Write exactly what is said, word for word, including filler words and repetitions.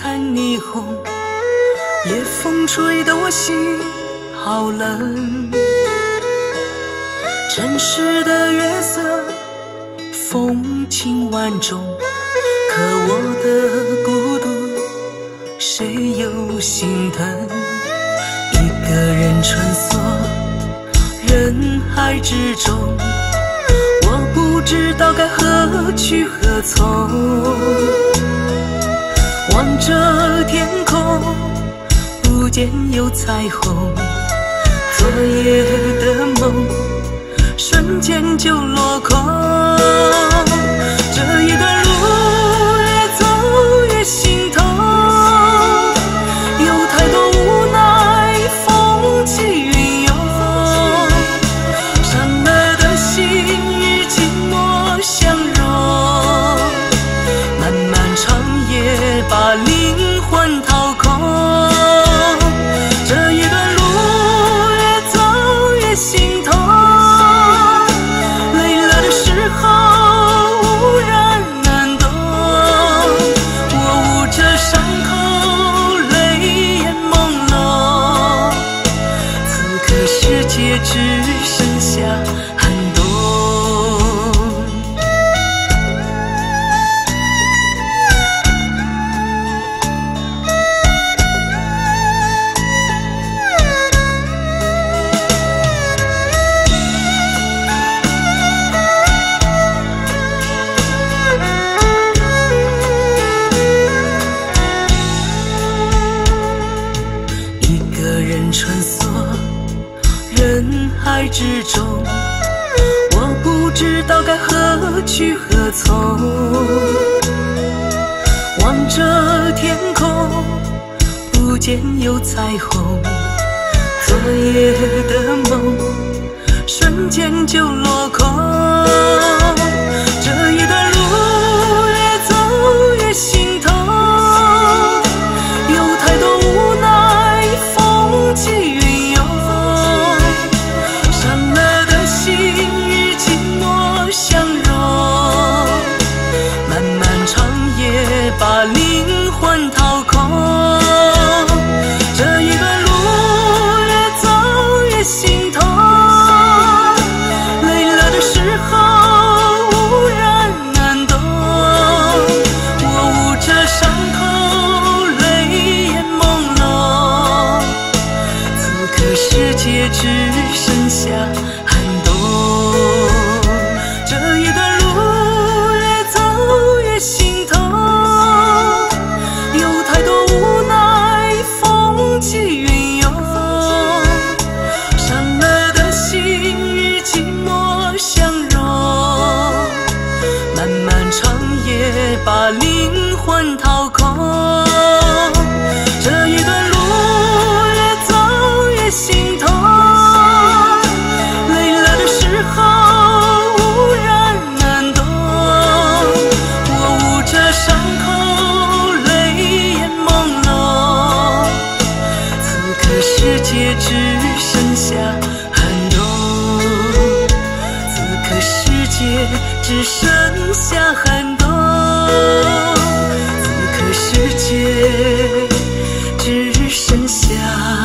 残霓虹，夜风吹得我心好冷。城市的月色风情万种，可我的孤独谁又心疼？一个人穿梭人海之中，我不知道该何去何从。望着天空，不见有彩虹，昨夜的梦瞬间就落空。这一段路越走越心痛，有太多无奈风起云涌，伤了的心与寂寞相融，漫漫长夜把灵魂掏空。这一段路越走越心痛，累了的时候无人能懂，我捂着伤口泪眼朦胧，此刻世界只剩下寒冬。穿梭人海之中，我不知道该何去何从。望着天空，不见有彩虹，昨夜的梦瞬间就落空。这一段路越走越心痛，有太多无奈风起云涌，伤了的心与寂寞相融，漫漫长夜把灵魂掏空。这一段路越走越心痛，累了的时候无人能懂，我捂着伤口泪眼朦胧，世界只剩下寒冬。这一段路越走越心痛，有太多无奈风起云涌，伤了的心与寂寞相融，漫漫长夜把灵魂掏空。这一段路越走越心痛，累了的时候无人能懂，我捂着伤口泪眼朦胧，此刻世界只剩下寒冬，此刻世界只剩下寒冬，此刻世界只剩下